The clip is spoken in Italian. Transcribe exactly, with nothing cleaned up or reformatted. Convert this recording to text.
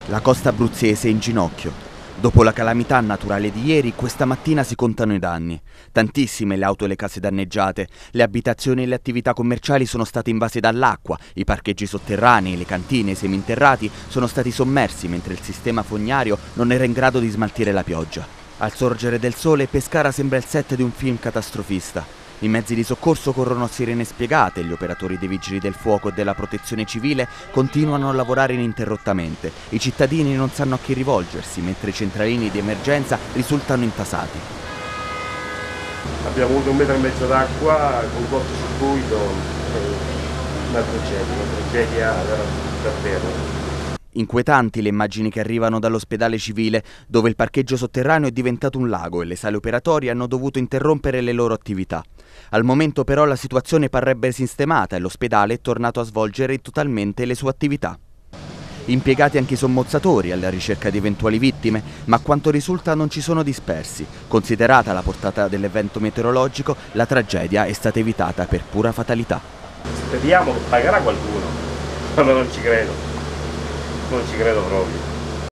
La costa abruzzese è in ginocchio. Dopo la calamità naturale di ieri, questa mattina si contano i danni. Tantissime le auto e le case danneggiate, le abitazioni e le attività commerciali sono state invase dall'acqua, i parcheggi sotterranei, le cantine e i seminterrati sono stati sommersi mentre il sistema fognario non era in grado di smaltire la pioggia. Al sorgere del sole, Pescara sembra il set di un film catastrofista. I mezzi di soccorso corrono a sirene spiegate, gli operatori dei vigili del fuoco e della protezione civile continuano a lavorare ininterrottamente. I cittadini non sanno a chi rivolgersi, mentre i centralini di emergenza risultano intasati. Abbiamo avuto un metro e mezzo d'acqua con cortocircuito, una tragedia, una tragedia davvero. Inquietanti le immagini che arrivano dall'ospedale civile, dove il parcheggio sotterraneo è diventato un lago e le sale operatorie hanno dovuto interrompere le loro attività. Al momento però la situazione parrebbe sistemata e l'ospedale è tornato a svolgere totalmente le sue attività. Impiegati anche i sommozzatori alla ricerca di eventuali vittime, ma a quanto risulta non ci sono dispersi. Considerata la portata dell'evento meteorologico, la tragedia è stata evitata per pura fatalità. Speriamo che pagherà qualcuno, ma non ci credo. Non ci credo proprio.